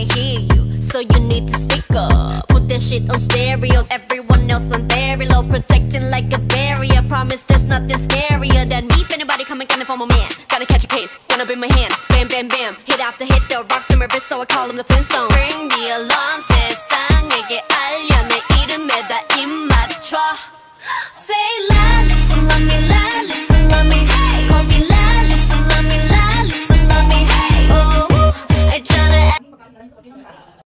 can't hear you, so you need to speak up. Put that shit on stereo, everyone else on very low, protecting like a barrier. Promise there's nothing scarier than me. If anybody coming for my man, gotta catch a case, wanna be my hand. Bam bam bam, hit after hit, the rocks in my wrist, so I call them the Flintstones. Ring the alarm, 세상에게 알려 내 이름에다 입 맞춰. Say la, listen, love me, la, listen, love me. Call me la, listen, love me, la, listen, love me. Oh, I tryna